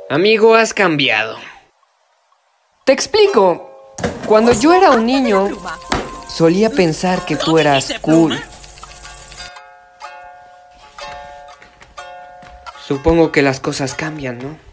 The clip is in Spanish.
Amigo, has cambiado. Te explico. Cuando yo era un niño, solía pensar que tú eras cool. Supongo que las cosas cambian, ¿no?